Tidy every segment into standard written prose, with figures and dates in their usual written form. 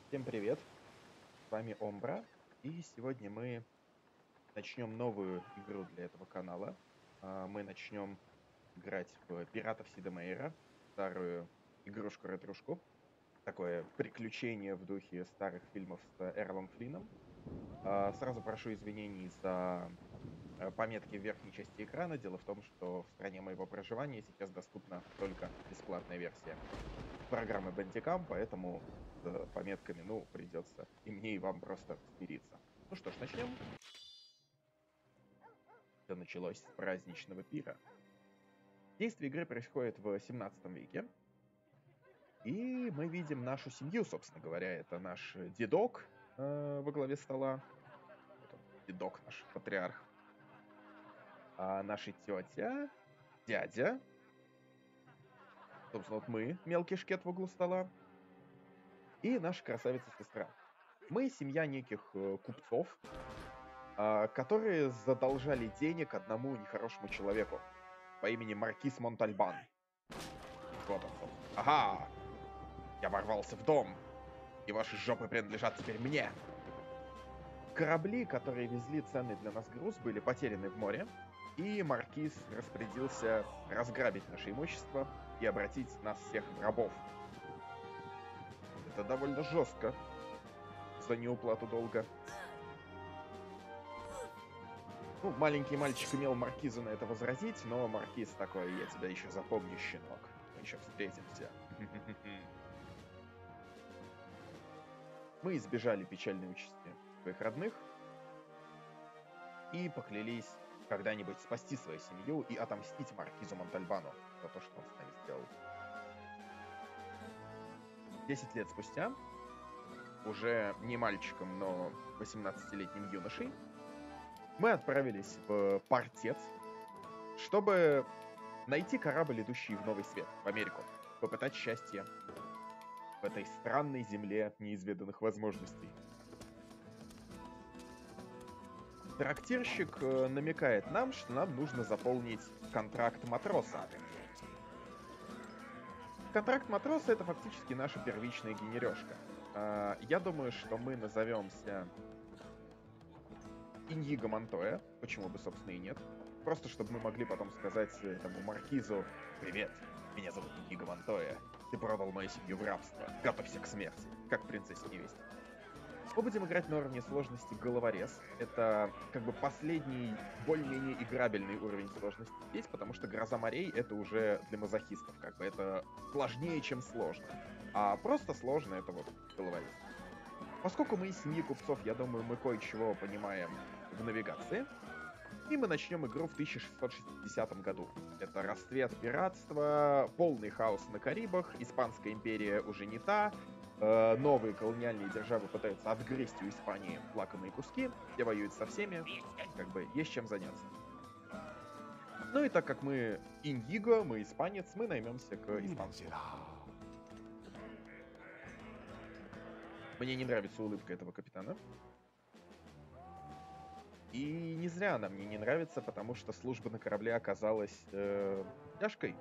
Всем привет, с вами Омбра, и сегодня мы начнем новую игру для этого канала. Мы начнем играть в Пиратов Сидомейра, старую игрушку-ретрушку, такое приключение в духе старых фильмов с Эрлом Флином. Сразу прошу извинений за пометки в верхней части экрана. Дело в том, что в стране моего проживания сейчас доступна только бесплатная версия программы Bandicam, поэтому с пометками, придется и мне, и вам просто смириться. Ну что ж, начнем. Все началось с праздничного пира. Действие игры происходит в 17 веке, и мы видим нашу семью, собственно говоря. Это наш дедок во главе стола. Вот он, дедок наш, патриарх. А наша тетя, дядя, собственно, вот мы, мелкий шкет в углу стола, и наша красавица-сестра. Мы семья неких купцов, которые задолжали денег одному нехорошему человеку по имени Маркиз Монтальбан. Вот он, собственно. Ага! Я ворвался в дом, и ваши жопы принадлежат теперь мне. Корабли, которые везли ценный для нас груз, были потеряны в море, и Маркиз распорядился разграбить наше имущество и обратить нас всех в рабов. Это довольно жестко за неуплату долга. Ну, маленький мальчик имел Маркизу на это возразить, но Маркиз такой: я тебя еще запомню, щенок. Мы еще встретимся. Мы избежали печальной участи своих родных и поклялись когда-нибудь спасти свою семью и отомстить Маркизу Монтальбану за то, что он с нами сделал. 10 лет спустя, уже не мальчиком, но 18-летним юношей, мы отправились в Портец, чтобы найти корабль, идущий в Новый Свет, в Америку, попытать счастье в этой странной земле неизведанных возможностей. Трактирщик намекает нам, что нам нужно заполнить контракт матроса. Контракт матроса — это фактически наша первичная генережка. Я думаю, что мы назовемся Иньиго Монтоя, почему бы, собственно, и нет. Просто чтобы мы могли потом сказать этому маркизу: «Привет, меня зовут Иньиго Монтоя. Ты продал мою семью в рабство. Готовься к смерти», как принцессе невесте. Мы будем играть на уровне сложности головорез. Это как бы последний, более-менее играбельный уровень сложности здесь, потому что Гроза морей — это уже для мазохистов. Как бы это сложнее, чем сложно. А просто сложно — это вот головорез. Поскольку мы из семьи купцов, я думаю, мы кое-чего понимаем в навигации. И мы начнем игру в 1660 году. Это расцвет пиратства, полный хаос на Карибах, Испанская империя уже не та, новые колониальные державы пытаются отгрызть у Испании лакомые куски, все воюют со всеми, как бы есть чем заняться. Ну и так как мы Иньиго, мы испанец, мы наймемся к испанцу. Мне не нравится улыбка этого капитана. И не зря она мне не нравится, потому что служба на корабле оказалась тяжкой.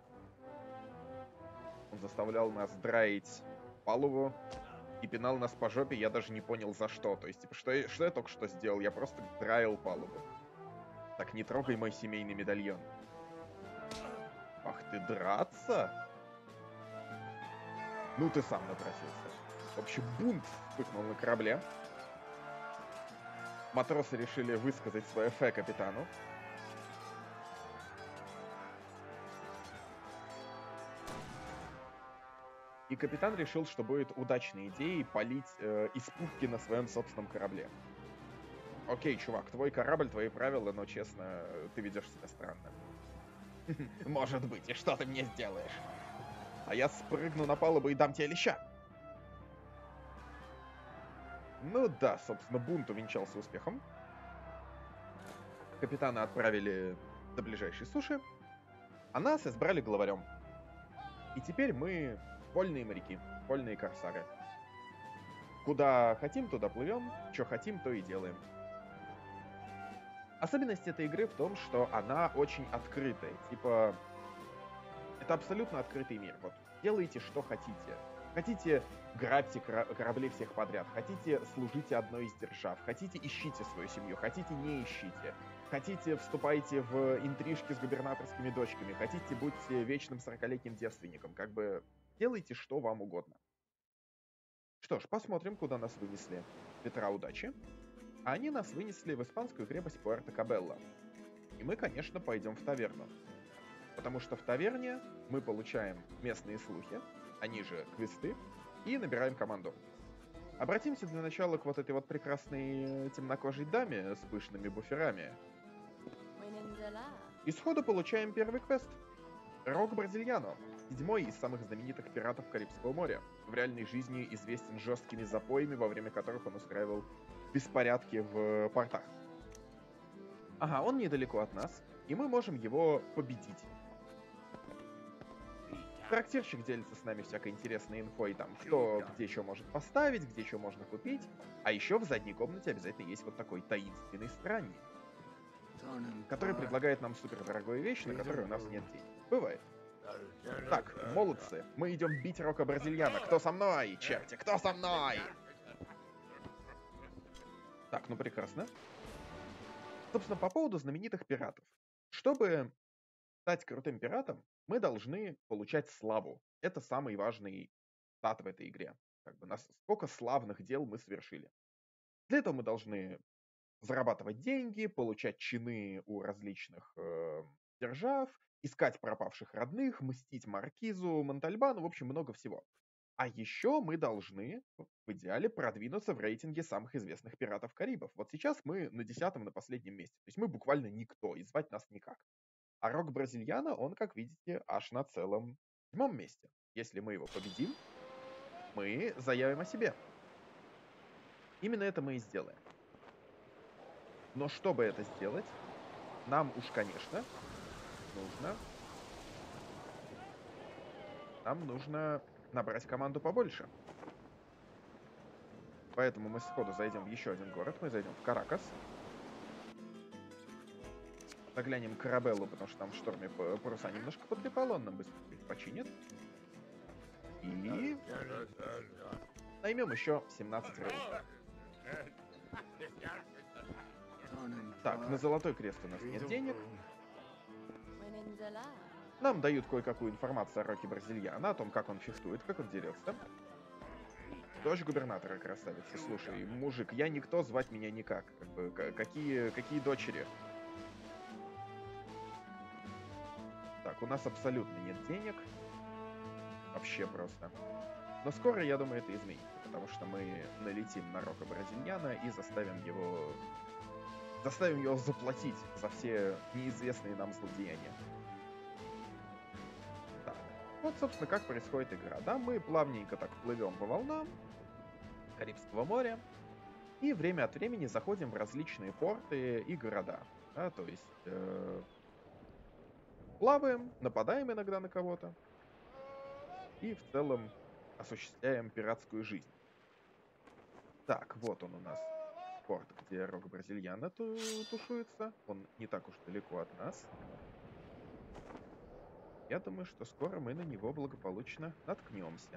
Он заставлял нас драить палубу и пинал нас по жопе, я даже не понял за что. То есть, типа, что я только что сделал? Я просто драил палубу. Так, не трогай мой семейный медальон. Ах ты, драться? Ну ты сам напросился. В общем, бунт вспыхнул на корабле. Матросы решили высказать свое фе капитану. И капитан решил, что будет удачной идеей палить из пушки на своем собственном корабле. Окей, чувак, твой корабль, твои правила, но, честно, ты ведешь себя странно. Может быть, и что ты мне сделаешь? А я спрыгну на палубу и дам тебе леща. Ну да, собственно, бунт увенчался успехом. Капитана отправили до ближайшей суши, а нас избрали главарем. И теперь мы вольные моряки, вольные корсары. Куда хотим, туда плывем, что хотим, то и делаем. Особенность этой игры в том, что она очень открытая. Типа, это абсолютно открытый мир. Вот, делайте, что хотите. Хотите, грабьте корабли всех подряд. Хотите, служите одной из держав. Хотите, ищите свою семью. Хотите, не ищите. Хотите, вступайте в интрижки с губернаторскими дочками. Хотите, будьте вечным 40-летним девственником. Как бы делайте, что вам угодно. Что ж, посмотрим, куда нас вынесли ветра удачи. А они нас вынесли в испанскую крепость Пуэрто-Кабелло. И мы, конечно, пойдем в таверну. Потому что в таверне мы получаем местные слухи, они же квесты, и набираем команду. Обратимся для начала к вот этой вот прекрасной темнокожей даме с пышными буферами. И сходу получаем первый квест. Рок Бразильяно. 7-й из самых знаменитых пиратов Карибского моря. В реальной жизни известен жесткими запоями, во время которых он устраивал беспорядки в портах. Ага, он недалеко от нас, и мы можем его победить. Трактирщик делится с нами всякой интересной инфой, там, кто где что может поставить, где что можно купить. А еще в задней комнате обязательно есть вот такой таинственный странник, который предлагает нам супердорогую вещь, на которую у нас нет денег. Бывает. Так, молодцы, мы идем бить Рока Бразильяна. Кто со мной, черти, кто со мной? Так, ну прекрасно. Собственно, по поводу знаменитых пиратов. Чтобы стать крутым пиратом, мы должны получать славу. Это самый важный стат в этой игре. Как бы сколько славных дел мы совершили. Для этого мы должны зарабатывать деньги, получать чины у различных держав, искать пропавших родных, мстить Маркизу, Монтальбану, в общем, много всего. А еще мы должны, в идеале, продвинуться в рейтинге самых известных пиратов Карибов. Вот сейчас мы на 10-м, на последнем месте. То есть мы буквально никто, и звать нас никак. А Рок Бразильяно, он, как видите, аж на целом 7-м месте. Если мы его победим, мы заявим о себе. Именно это мы и сделаем. Но чтобы это сделать, нам уж, конечно, нужно набрать команду побольше. Поэтому мы сходу зайдем в еще один город. Мы зайдем в Каракас. Заглянем к Арабеллу, потому что там в шторме паруса немножко потрепало. Он нам быстро их починит. И наймем еще 17 рыл. Так, на Золотой Крест у нас нет денег. Нам дают кое-какую информацию о Роке Бразильяно, о том, как он фехтует, как он дерется. Дочь губернатора красавица. Слушай, мужик, я никто, звать меня никак. Как бы, какие дочери? Так, у нас абсолютно нет денег. Вообще просто. Но скоро, я думаю, это изменится, потому что мы налетим на Рока Бразильяно и заставим его заплатить за все неизвестные нам злодеяния. Так, вот, собственно, как происходит игра. Да, мы плавненько так плывем по волнам Карибского моря и время от времени заходим в различные порты и города. Да, то есть плаваем, нападаем иногда на кого-то и в целом осуществляем пиратскую жизнь. Так, вот он у нас, порт, где Рок Бразильяно тушуется. Он не так уж далеко от нас. Я думаю, что скоро мы на него благополучно наткнемся.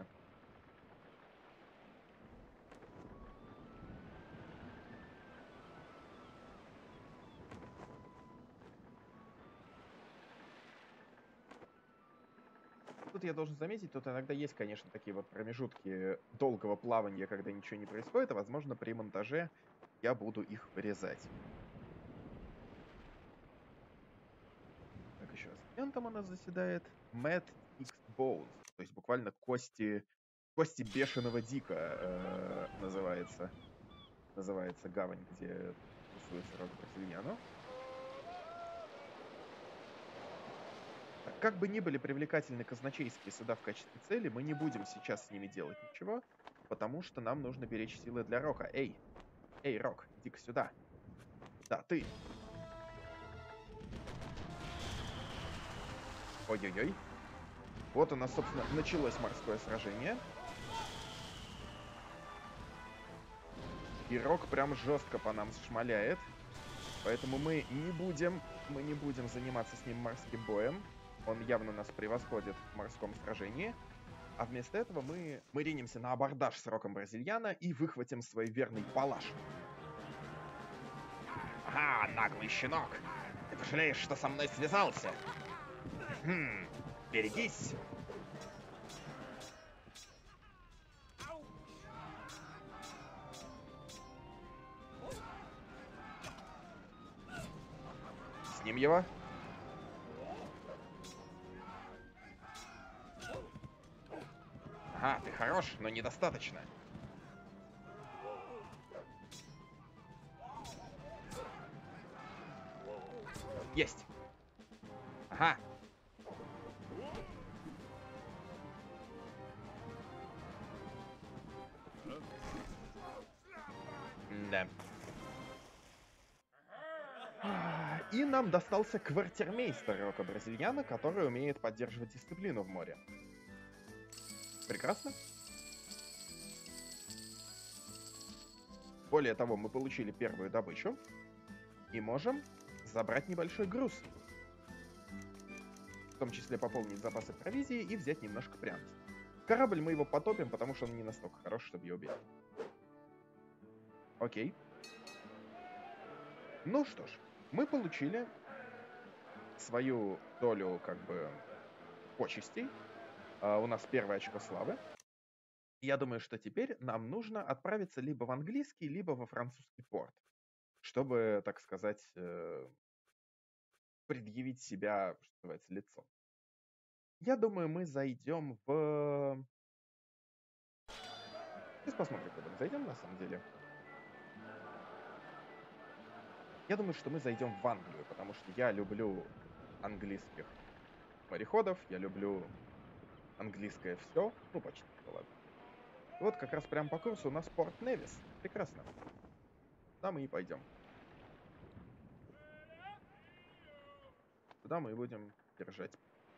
Тут я должен заметить, тут иногда есть, конечно, такие вот промежутки долгого плавания, когда ничего не происходит, а возможно при монтаже я буду их вырезать. Так, еще раз. Кем там у нас заседает? Mad X Bones. То есть буквально кости бешеного Дика называется гавань, где тусуется Рок Бразильяно. Как бы ни были привлекательны казначейские суда в качестве цели, мы не будем сейчас с ними делать ничего, потому что нам нужно беречь силы для Рока. Эй, Рок, иди-ка сюда. Да, ты. Ой-ой-ой. Вот у нас, собственно, началось морское сражение. И Рок прям жестко по нам шмаляет. Поэтому мы не будем заниматься с ним морским боем. Он явно нас превосходит в морском сражении. А вместо этого мы ринемся на абордаж с Роком Бразильяно и выхватим свой верный палаш. Ага, наглый щенок. Ты пожалеешь, что со мной связался? Берегись. С ним его. Ага, ты хорош, но недостаточно. Есть. Ага. Да. И нам достался квартирмейстер Рока Бразильяно, который умеет поддерживать дисциплину в море. Прекрасно. Более того, мы получили первую добычу и можем забрать небольшой груз. В том числе пополнить запасы провизии и взять немножко пряности. Корабль мы его потопим, потому что он не настолько хорош, чтобы его убить. Окей. Ну что ж, мы получили свою долю, как бы, почестей. У нас первое очко славы. Я думаю, что теперь нам нужно отправиться либо в английский, либо во французский порт, чтобы, так сказать, предъявить себя, что называется, лицом. Я думаю, мы зайдем в... Сейчас посмотрим, куда мы зайдем, на самом деле. Я думаю, что мы зайдем в Англию, потому что я люблю английских мореходов, я люблю английское все, ну, почти, ну ладно. Вот как раз прямо по курсу у нас порт Невис. Прекрасно. Туда мы и пойдем. Туда мы и будем держать.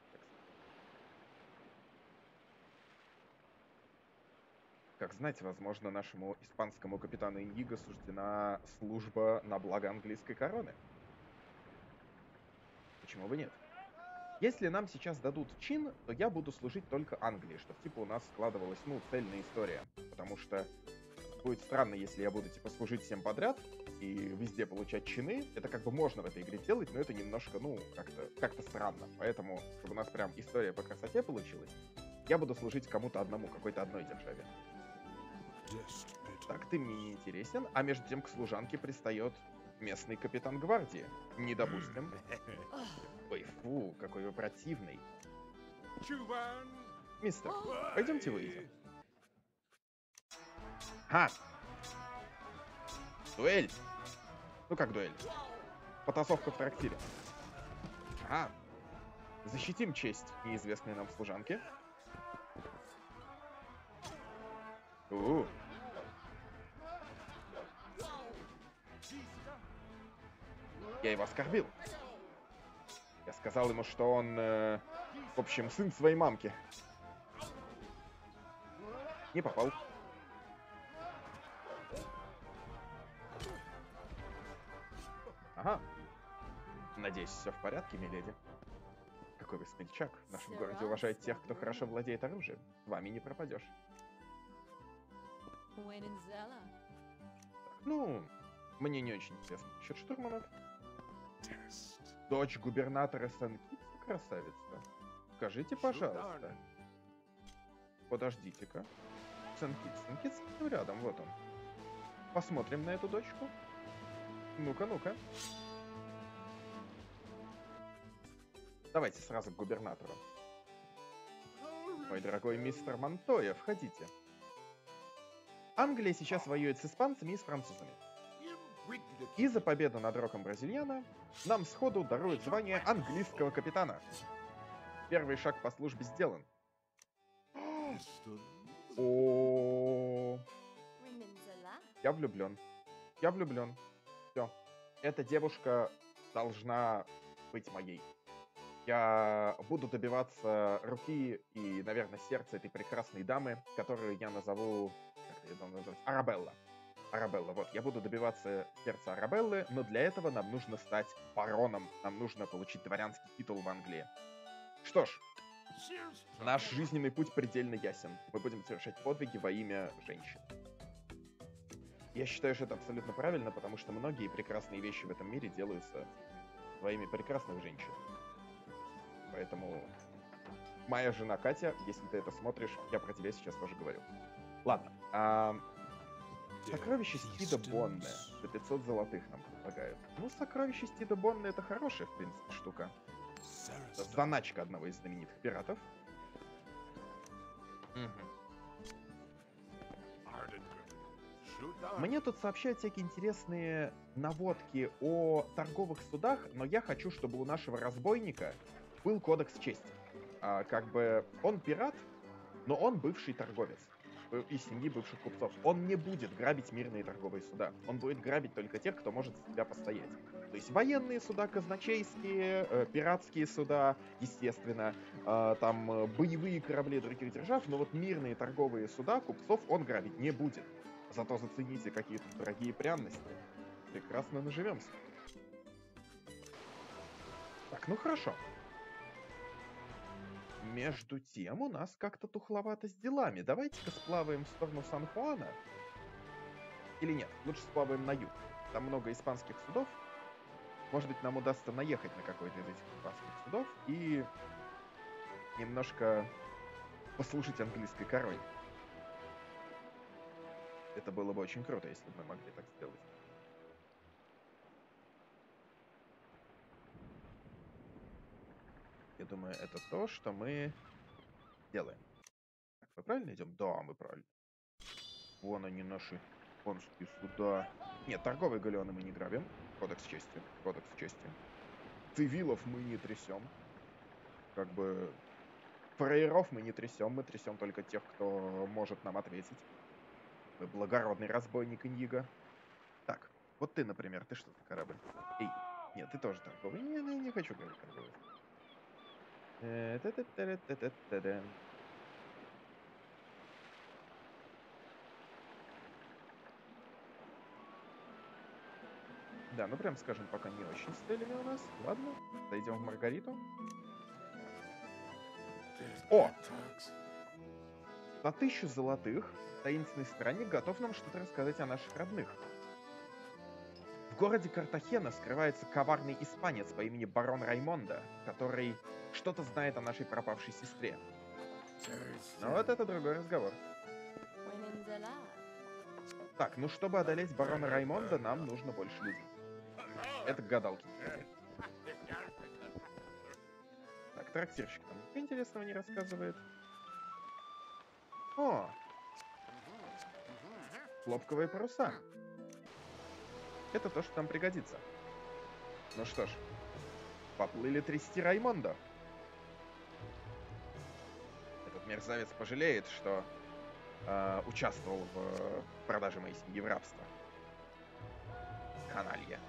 Как знать, возможно, нашему испанскому капитану Индиго суждена служба на благо английской короны. Почему бы нет? Если нам сейчас дадут чин, то я буду служить только Англии, чтобы типа у нас складывалась, ну, цельная история. Потому что будет странно, если я буду типа служить всем подряд и везде получать чины. Это как бы можно в этой игре делать, но это немножко, ну, как-то странно. Поэтому, чтобы у нас прям история по красоте получилась, я буду служить кому-то одному, какой-то одной державе. Так, ты мне не интересен, а между тем к служанке пристает местный капитан гвардии. Не допустим. Ой, фу, какой вы противный. Мистер, пойдемте выйдем. Ха! Дуэль! Ну как дуэль? Потасовка в трактире. Ага. Защитим честь неизвестной нам служанки. Я его оскорбил. Я сказал ему, что он, в общем, сын своей мамки. Не попал. Ага. Надеюсь, все в порядке, миледи. Какой вы смельчак. В нашем городе уважают тех, кто хорошо владеет оружием. С вами не пропадешь. Ну, мне не очень интересно. Счет штурманов. Дочь губернатора Сен-Китса, красавица. Скажите, пожалуйста. Подождите-ка. Сен-Китс. Сен-Китс рядом, вот он. Посмотрим на эту дочку. Ну-ка, ну-ка. Давайте сразу к губернатору. Мой дорогой мистер Монтоя, входите. Англия сейчас воюет с испанцами и с французами. И за победу над Роком Бразильяно нам сходу даруют звание английского капитана. Первый шаг по службе сделан. О, я влюблен. Я влюблен. Все. Эта девушка должна быть моей. Я буду добиваться руки и, наверное, сердца этой прекрасной дамы, которую я назову... Как я должен назвать? Арабелла. Арабелла, вот. Я буду добиваться сердца Арабеллы, но для этого нам нужно стать бароном. Нам нужно получить дворянский титул в Англии. Что ж, Наш жизненный путь предельно ясен. Мы будем совершать подвиги во имя женщин. Я считаю, что это абсолютно правильно, потому что многие прекрасные вещи в этом мире делаются во имя прекрасных женщин. Поэтому моя жена Катя, если ты это смотришь, я про тебя сейчас тоже говорю. Ладно. Сокровище Стида Бонне за 500 золотых нам предлагают. Ну, сокровище Стида Бонне это хорошая, в принципе, штука. Заначка одного из знаменитых пиратов. Мне тут сообщают всякие интересные наводки о торговых судах, но я хочу, чтобы у нашего разбойника был кодекс чести. Как бы он пират, но он бывший торговец из семьи бывших купцов. Он не будет грабить мирные торговые суда. Он будет грабить только тех, кто может за себя постоять. То есть военные суда, казначейские, пиратские суда, естественно, там боевые корабли других держав, но вот мирные торговые суда купцов он грабить не будет. Зато зацените какие-то дорогие пряности. Прекрасно наживемся. Так, ну хорошо. Между тем, у нас как-то тухловато с делами. Давайте-ка сплаваем в сторону Сан-Хуана. Или нет, лучше сплаваем на юг. Там много испанских судов. Может быть, нам удастся наехать на какой-то из этих испанских судов и немножко послужить английской короне. Это было бы очень круто, если бы мы могли так сделать. Я думаю, это то, что мы делаем. Так, мы правильно идем? Да, мы правильно. Вон они, наши японские суда. Нет, торговые галеоны мы не грабим. Кодекс чести. Кодекс чести. Цивилов мы не трясем. Как бы фраеров мы не трясем. Мы трясем только тех, кто может нам ответить. Мы благородный разбойник Иньиго. Так, вот ты, например, ты что за корабль? Эй, нет, ты тоже торговый. Не хочу говорить торговый. Да, ну прям скажем, пока не очень с целями у нас. Ладно, зайдем в Маргариту. О! За 1000 золотых таинственный странник готов нам что-то рассказать о наших родных. В городе Картахена скрывается коварный испанец по имени барон Раймондо, который что-то знает о нашей пропавшей сестре. Но вот это другой разговор. Так, ну чтобы одолеть барона Раймондо, нам нужно больше людей. Это гадалки. Так, трактирщик там ничего интересного не рассказывает. О! Хлопковые паруса. Это то, что нам пригодится. Ну что ж, поплыли трясти Раймондо. Этот мерзавец пожалеет, что участвовал в продаже моей семьи в рабство. Каналья.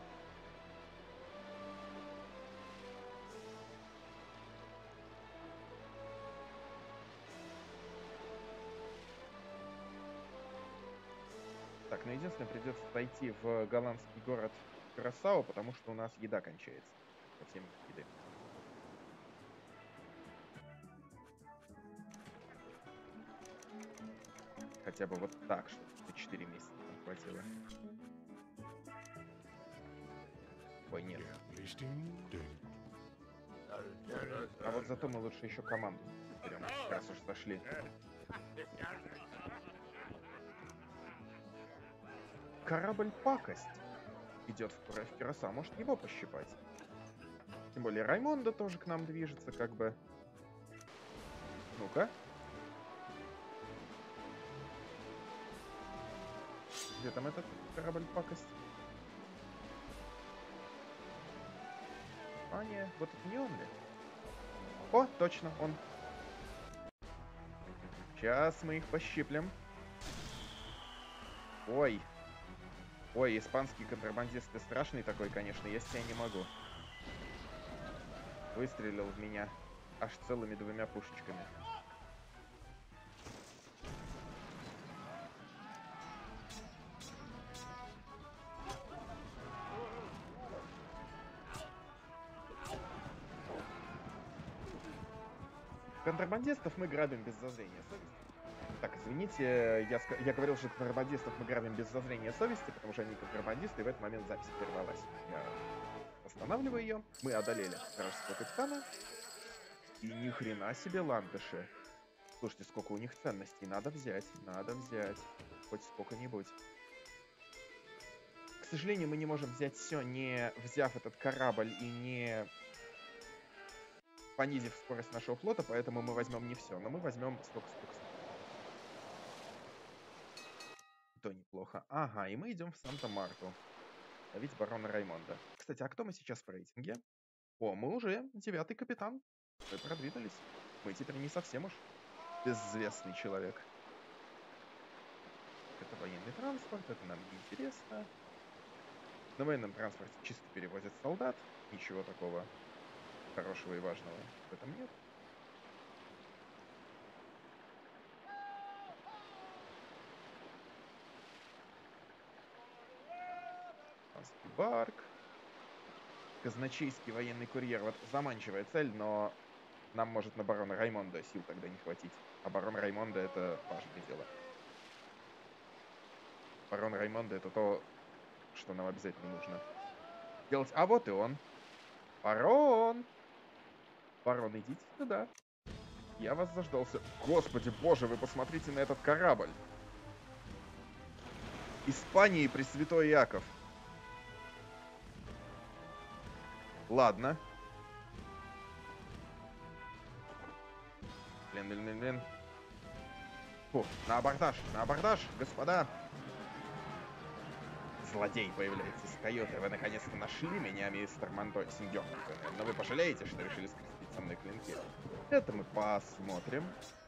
Так, ну единственное, придется пойти в голландский город Красау, потому что у нас еда кончается. Совсем нет еды. Хотя бы вот так, чтобы на 4 месяца нам хватило. Ой, нет. А вот зато мы лучше еще команду берем, раз уж сошли. Корабль Пакость идет в Кюрасао, может его пощипать. Тем более Раймондо тоже к нам движется, как бы. Ну-ка. Где там этот корабль Пакость? А, нет, вот это не он ли? О, точно, он. Сейчас мы их пощиплем. Ой. Ой, испанский контрабандист, ты страшный такой, конечно, я с тебя не могу. Выстрелил в меня аж целыми 2 пушечками. Контрабандистов мы грабим без зазрения совести. Так, извините, я говорил, что контрабандистов мы грабим без зазрения совести, потому что они контрабандисты, и в этот момент запись прервалась. Я останавливаю ее. Мы одолели вражеского капитана. И ни хрена себе ландыши. Слушайте, сколько у них ценностей. Надо взять. Хоть сколько-нибудь. К сожалению, мы не можем взять все, не взяв этот корабль и не понизив скорость нашего флота, поэтому мы возьмем не все. Но мы возьмем столько. То неплохо. Ага, и мы идем в Санта-Марту. Ловить барона Раймонда. Кстати, а кто мы сейчас в рейтинге? О, мы уже 9-й капитан. Мы продвинулись. Мы теперь не совсем уж безвестный человек. Это военный транспорт, это нам не интересно. На военном транспорте чисто перевозят солдат. Ничего такого хорошего и важного в этом нет. Барк. Казначейский военный курьер. Вот заманчивая цель, но нам может на барона Раймонда сил тогда не хватить. А барон Раймонда — это важное дело. Барон Раймонда — это то, что нам обязательно нужно делать. А вот и он. Барон! Барон, идите сюда. Я вас заждался. Господи боже, вы посмотрите на этот корабль. Испании Пресвятой Иаков. Ладно. Блин. Фу, на абордаж, господа. Злодей появляется из каюты. Вы наконец-то нашли меня, мистер Сеньор. Но вы пожалеете, что решили скрестить со мной клинки. Это мы посмотрим.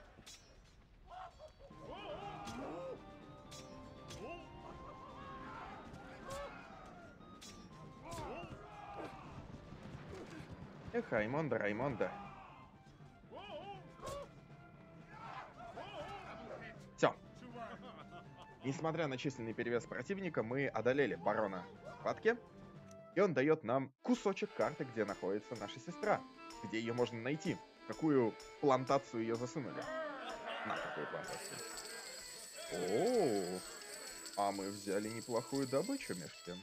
Эх, Раймонда. Все. Несмотря на численный перевес противника, мы одолели барона в схватке. И он дает нам кусочек карты, где находится наша сестра. Где ее можно найти. Какую плантацию ее засунули. На какую плантацию. О, а мы взяли неплохую добычу между тем.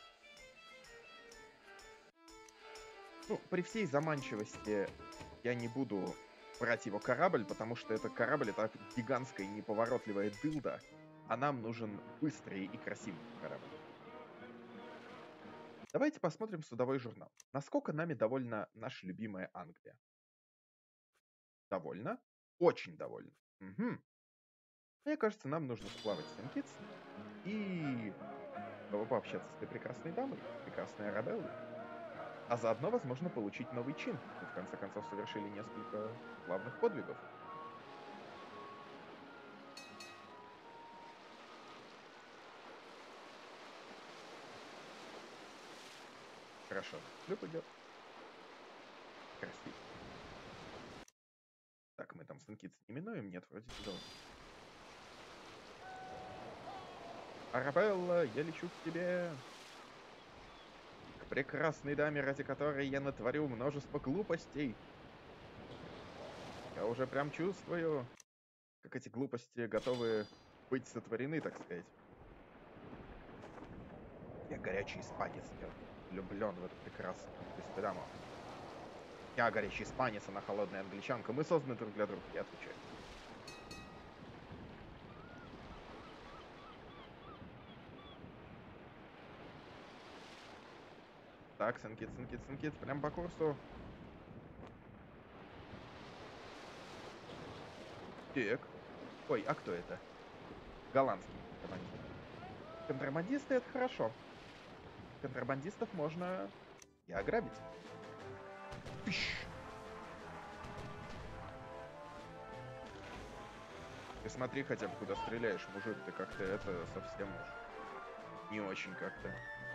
Ну, при всей заманчивости я не буду брать его корабль, потому что это корабль — это гигантская и неповоротливая дылда, а нам нужен быстрый и красивый корабль. Давайте посмотрим судовой журнал. Насколько нами довольна наша любимая Англия? Довольна? Очень довольна. Угу. Мне кажется, нам нужно сплавать в Сент-Китс и снова пообщаться с этой прекрасной дамой, прекрасной Арабеллой. А заодно, возможно, получить новый чин. Мы, в конце концов, совершили несколько главных подвигов. Хорошо. Шлюп идет. Красиво. Так, мы там Сент-Китс не минуем? Нет, вроде не должны. Арабелла, я лечу к тебе. К прекрасной даме, ради которой я натворю множество глупостей. Я уже прям чувствую, как эти глупости готовы быть сотворены, так сказать. Я горячий испанец, я влюблен в эту прекрасную даму. Я горячий испанец, она холодная англичанка. Мы созданы друг для друга, я отвечаю. Так, Сент-Китс, прям по курсу. Так. Ой, а кто это? Голландский контрабандист. Контрабандисты — это хорошо. Контрабандистов можно и ограбить. Пищ! Ты смотри хотя бы, куда стреляешь, мужик, ты как-то это совсем уж не очень как-то.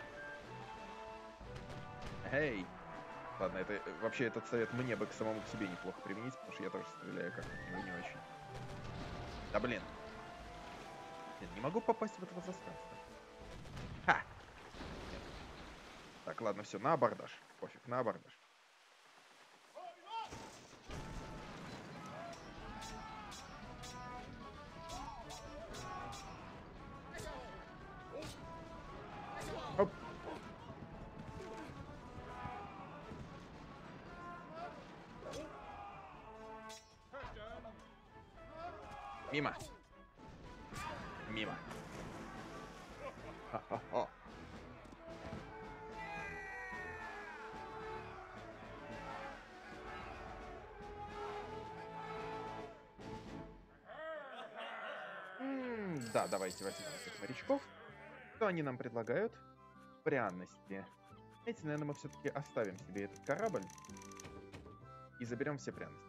Эй! Ладно, это вообще этот совет мне бы к самому к себе неплохо применить, потому что я тоже стреляю как-то не очень. Да блин. Нет, не могу попасть в это пространство. Ха! Нет. Так, ладно, все, на абордаж. Пофиг, на абордаж. Мимо. Мимо. Ха-ха-ха. Да, давайте возьмем этих морячков. Что они нам предлагают? Пряности. Знаете, наверное, мы все-таки оставим себе этот корабль и заберем все пряности.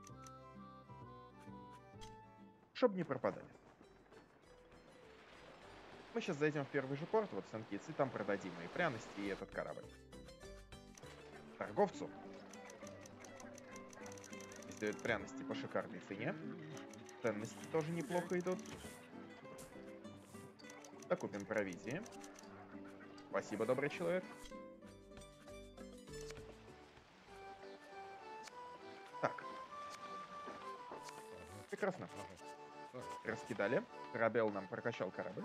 Чтоб не пропадали. Мы сейчас зайдем в первый же порт, вот в Сент-Китс, и там продадим и пряности, и этот корабль. Торговцу. Если пряности по шикарной цене. Ценности тоже неплохо идут. Докупим провизии. Спасибо, добрый человек. Так. Прекрасно. Раскидали. Корабел нам прокачал корабль.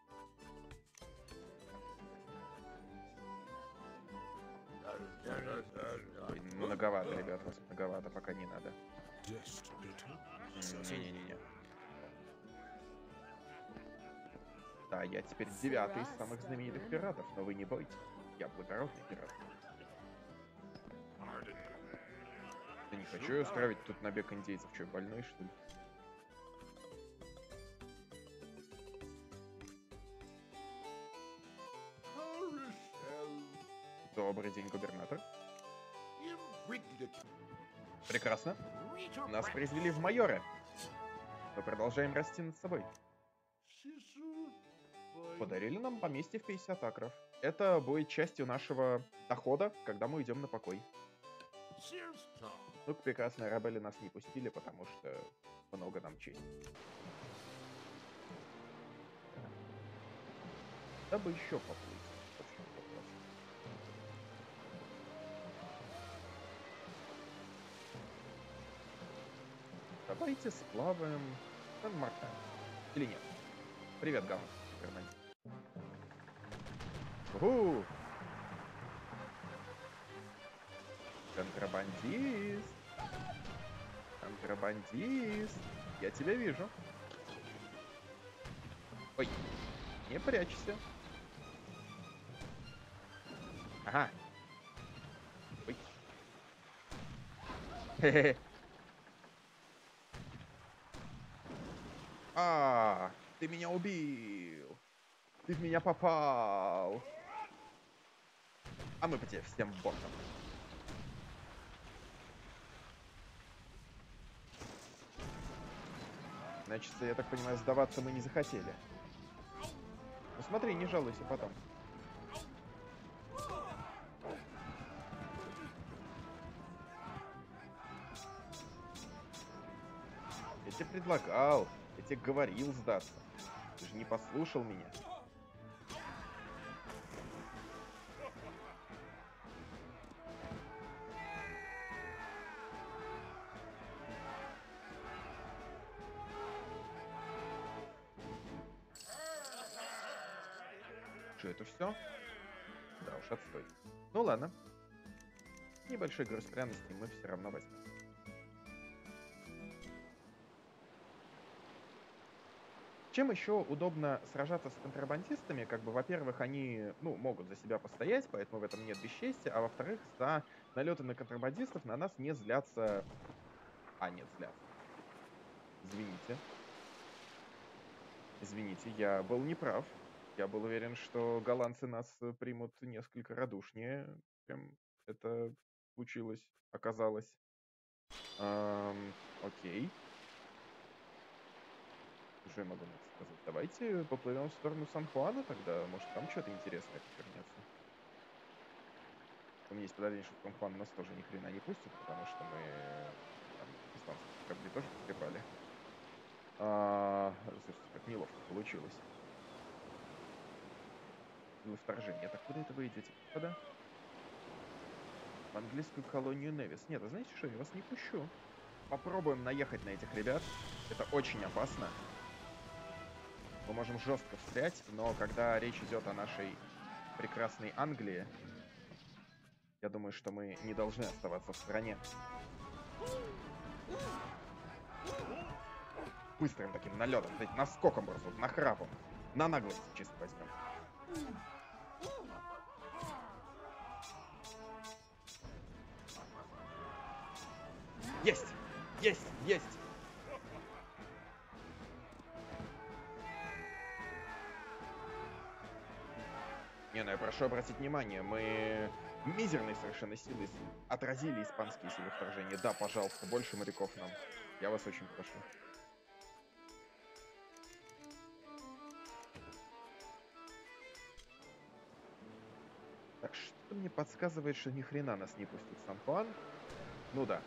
Ой, многовато, ребят, вас многовато, пока не надо. Не-не-не. Да, я теперь 9-й из самых знаменитых пиратов, но вы не бойтесь. Я благородный пират. Я не хочу устраивать тут набег индейцев. Что, больной, что ли? Добрый день, губернатор. Прекрасно. Нас произвели в майоры. Мы продолжаем расти над собой. Подарили нам поместье в 50 акров. Это будет частью нашего дохода, когда мы идем на покой. Ну, прекрасные рабели нас не пустили, потому что много нам чести. Дабы еще поплыть. Давайте сплаваем Сан-Мартен. Или нет? Привет, Гамма. Уху! Контрабандист! Контрабандист! Я тебя вижу. Ой, не прячься. Ага. Ой. Хе-хе. Ты меня убил. Ты в меня попал. А мы по тебе всем бортом. Значит, я так понимаю, сдаваться мы не захотели. Ну смотри, не жалуйся потом. Я тебе предлагал, я тебе говорил сдаться. Ты же не послушал меня. Что это все? Да уж, отстой. Ну ладно. Небольшой груз пряностей мы все равно возьмем. Чем еще удобно сражаться с контрабандистами? Как бы, во-первых, они, ну, могут за себя постоять, поэтому в этом нет бесчестия, а во-вторых, за налеты на контрабандистов на нас не злятся... нет, злятся. Извините. Извините, я был неправ. Я был уверен, что голландцы нас примут несколько радушнее, чем это случилось, оказалось. Окей. Что я могу на это сказать? Давайте поплывем в сторону Сан-Хуана тогда. Может, там что-то интересное повернется. У меня есть подозрение, что Сан-Хуан нас тоже ни хрена не пустит, потому что мы там испанские корабли тоже поскребали. Слушайте, как неловко получилось. Вы вторжение. Так куда это вы идете, господа? В английскую колонию Невис. Нет, а знаете что, я вас не пущу. Попробуем наехать на этих ребят. Это очень опасно. Мы можем жестко встрять, но когда речь идет о нашей прекрасной Англии, я думаю, что мы не должны оставаться в стране. быстрым таким налетом, наскоком просто, вот, нахрапом. На наглость чисто возьмем. Есть! Есть! Есть! Не, ну я прошу обратить внимание, мы мизерной совершенно силой отразили испанские силы вторжения. Да, пожалуйста, больше моряков нам. Я вас очень прошу. Так, что мне подсказывает, что ни хрена нас не пустит Сан-Хуан? Ну да.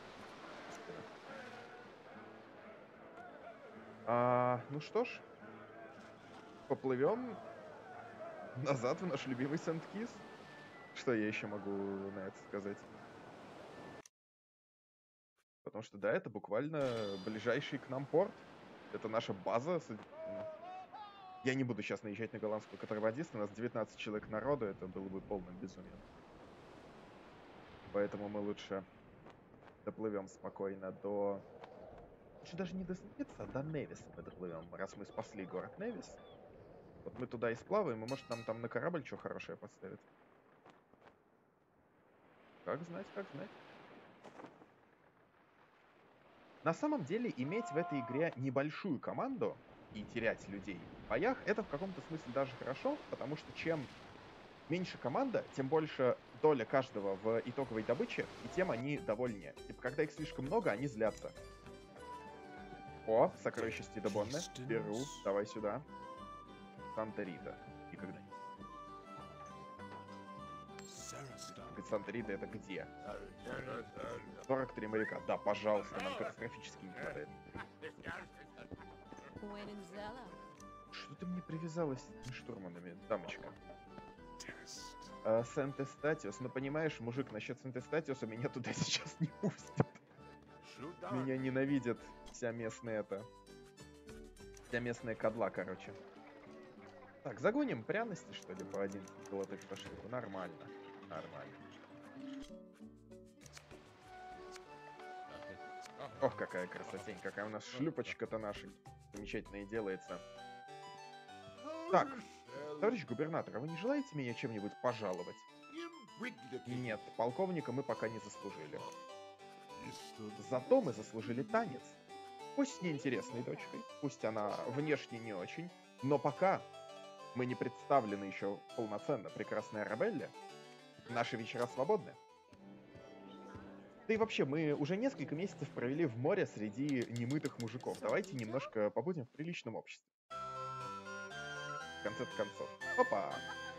Ну что ж, поплывем назад в наш любимый Сент-Кис. Что я еще могу на это сказать? Потому что, да, это буквально ближайший к нам порт. Это наша база. Я не буду сейчас наезжать на голландскую контрабандиста. У нас 19 человек народу. Это было бы полным безумием. Поэтому мы лучше доплывем спокойно до... Лучше даже не до Сент-Китса, а до Невиса мы доплывем, раз мы спасли город Невис. Вот мы туда и сплаваем, и может нам там на корабль что хорошее поставят. Как знать, как знать. На самом деле, иметь в этой игре небольшую команду и терять людей в боях, это в каком-то смысле даже хорошо, потому что чем меньше команда, тем больше доля каждого в итоговой добыче, и тем они довольнее. Типа, когда их слишком много, они злятся. О, сокровище Стида Бонне. Беру, давай сюда. Санта-Рита. Никогда не. Санта-Рита это где? 43 моряка. Да, пожалуйста, нам катастрофически не хватает. Что ты мне привязалась с этими штурманами, дамочка? Сент-Эстатиус. Ну, понимаешь, мужик, насчет Сент-Эстатиуса меня туда сейчас не пустят. Меня ненавидят вся местная кадла, короче. Так, загоним пряности, что ли, по 11 золотых за штуку. Нормально. Нормально. Ох, какая красотень, какая у нас шлюпочка-то наша замечательная делается. Так, товарищ губернатор, а вы не желаете меня чем-нибудь пожаловать? Нет, полковника мы пока не заслужили. Зато мы заслужили танец. Пусть с неинтересной дочкой, пусть она внешне не очень, но пока мы не представлены еще полноценно прекрасной Арабелле, наши вечера свободны. Да и вообще, мы уже несколько месяцев провели в море среди немытых мужиков. Давайте немножко побудем в приличном обществе. В конце концов. Опа!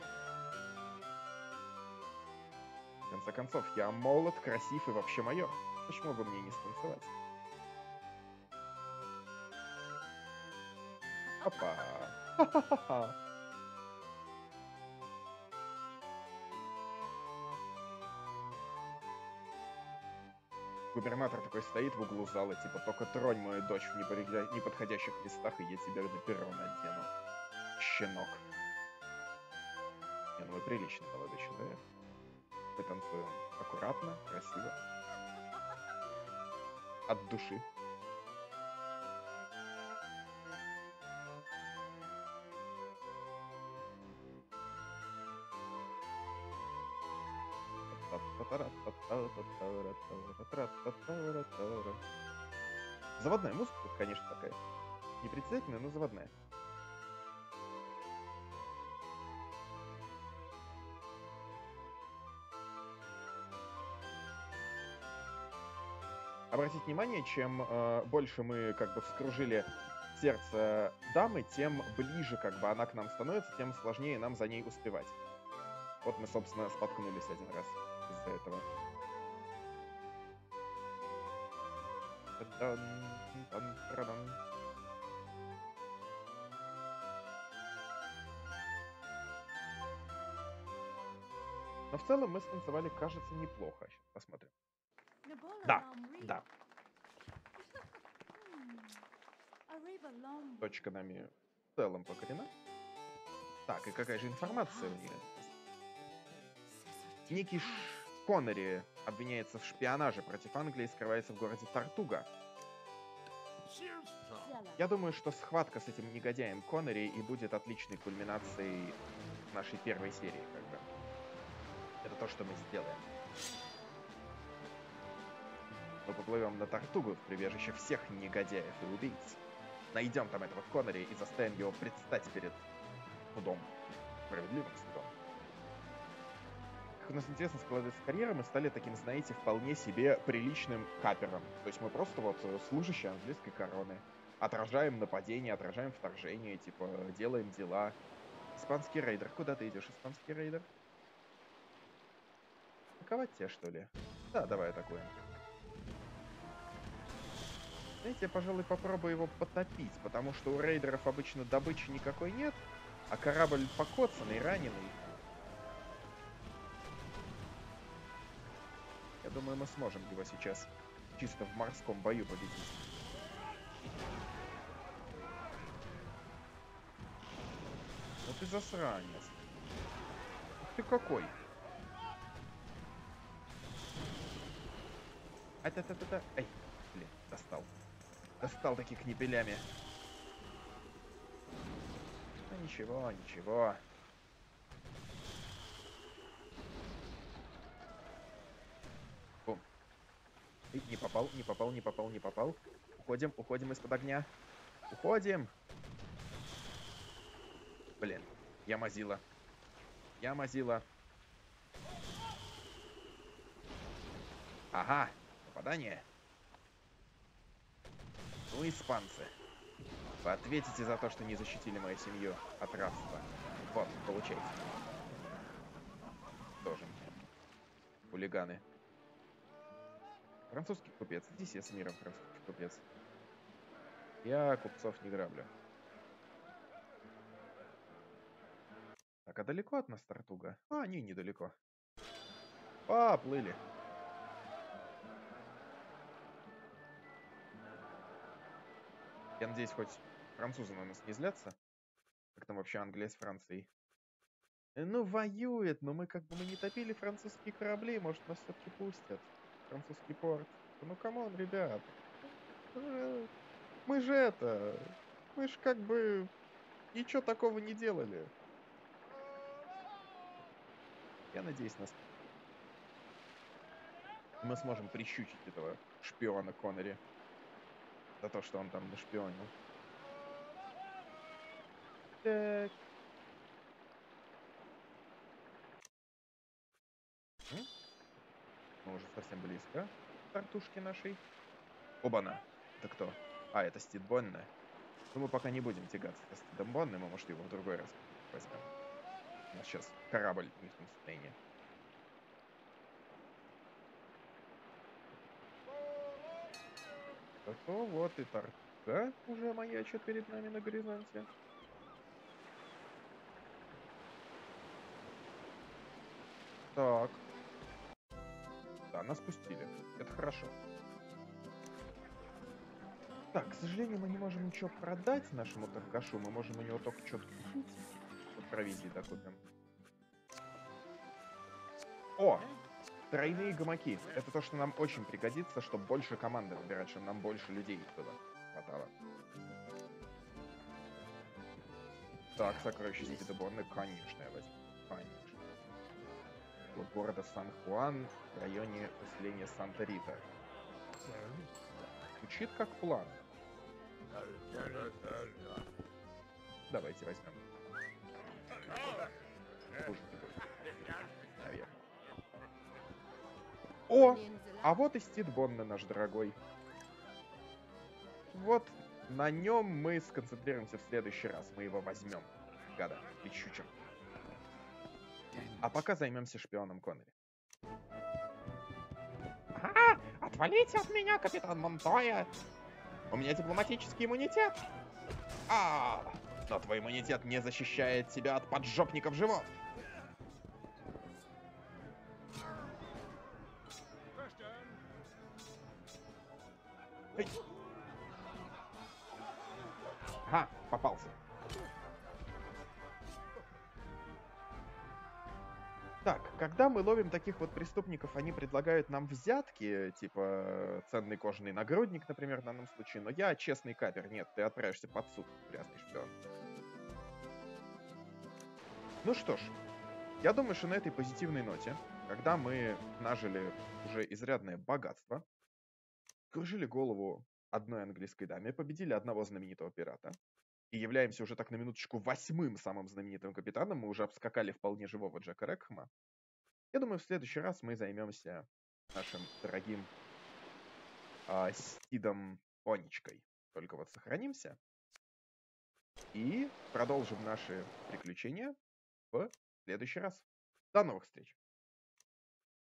В конце концов, я молод, красив и вообще майор. Почему бы мне не станцевать? Опа! Ха-ха-ха-ха! Губернатор такой стоит в углу зала, типа, только тронь мою дочь в неподходящих местах, и я тебя на перо надену. Щенок. Не, ну вы приличный молодой человек. Мы танцуем аккуратно, красиво. От души. Заводная музыка, конечно, такая. Непредставительная, но заводная. Обратите внимание, чем больше мы как бы вскружили сердце дамы, тем ближе как бы она к нам становится, тем сложнее нам за ней успевать. Вот мы, собственно, споткнулись один раз из-за этого. Но в целом мы станцевали, кажется, неплохо. Сейчас посмотрим. Да, да. Точка нами в целом покорена. Так, и какая же информация у нее? Некий Коннери обвиняется в шпионаже против Англии и скрывается в городе Тартуга. Я думаю, что схватка с этим негодяем Коннери и будет отличной кульминацией нашей первой серии, как бы. Это то, что мы сделаем. Мы поплывем на Тартугу в прибежище всех негодяев и убийц. Найдем там этого Коннери и заставим его предстать перед судом. Справедливым судом. Как у нас интересно складывается карьера, мы стали таким, знаете, вполне себе приличным капером. То есть мы просто вот служащие английской короны. Отражаем нападение, отражаем вторжение, типа делаем дела. Испанский рейдер. Куда ты идешь, испанский рейдер? Атаковать тебя, что ли? Да, давай атакуем. Знаете, я, пожалуй, попробую его потопить, потому что у рейдеров обычно добычи никакой нет, а корабль покоцанный, раненый. Я думаю, мы сможем его сейчас чисто в морском бою победить. Ну ты засранец. Ух ты какой. А-та-та-та-та. Эй, блин, достал. Достал таки книпелями. Ну ничего, ничего. Бум. И не попал, не попал, не попал, не попал. Уходим, уходим из-под огня. Уходим. Блин, я мазила. Я мазила. Ага, попадание. Ну, испанцы. Вы ответите за то, что не защитили мою семью от рабства. Вот, получайте. Тоже. Хулиганы. Французский купец. Иди себе с миром, французский купец. Я купцов не граблю. Так, а далеко от нас Тартуга? А, не, недалеко. Поплыли. Я надеюсь, хоть французы на нас не злятся. Как там вообще Англия с Францией? Ну, воюет, но мы как бы мы не топили французские корабли, может, нас все-таки пустят. Французский порт. Ну, камон, ребят. Мы же это... Мы же как бы ничего такого не делали. Я надеюсь, мы сможем прищучить этого шпиона Коннери за то, что он там нашпионил. Так. Мы уже совсем близко к тартушке нашей. Оба-на. Это кто? А, это Стид Бонне. Но мы пока не будем тягаться со Стидом Бонне, мы, может, его в другой раз возьмем. У нас сейчас корабль не в том состоянии. Зато вот и Тартуга уже маячит перед нами на горизонте. Так. Да, нас пустили. Это хорошо. Так, к сожалению, мы не можем ничего продать нашему торгашу. Мы можем у него только что-то купить. Вот провизии докупим. О! Тройные гамаки. Это то, что нам очень пригодится, чтобы больше команды набирать, чтобы нам больше людей было. Хватало. Так, сокровища Стида Бонны, конечно, я возьму. Конечно. Вот города Сан-Хуан в районе поселения Санта-Рита. Звучит как план. Давайте возьмем. Хуже не будет. Наверное. О! А вот и Стид Бонне, наш дорогой. Вот на нем мы сконцентрируемся в следующий раз. Мы его возьмем. Гада, прищучим. А пока займемся шпионом Коннери. Ага! Отвалите от меня, капитан Монтоя! У меня дипломатический иммунитет! Но твой иммунитет не защищает тебя от поджопников живот! Эй. Ага, попался. Так, когда мы ловим таких вот преступников, они предлагают нам взятки, типа ценный кожаный нагрудник, например, в данном случае, но я честный капер, нет, ты отправишься под суд, грязный шпион. Ну что ж, я думаю, что на этой позитивной ноте, когда мы нажили уже изрядное богатство, кружили голову одной английской даме, победили одного знаменитого пирата и являемся уже так на минуточку 8-м самым знаменитым капитаном, мы уже обскакали вполне живого Джека Рекхэма. Я думаю, в следующий раз мы займемся нашим дорогим Сидом Онечкой. Только вот сохранимся и продолжим наши приключения в следующий раз. До новых встреч!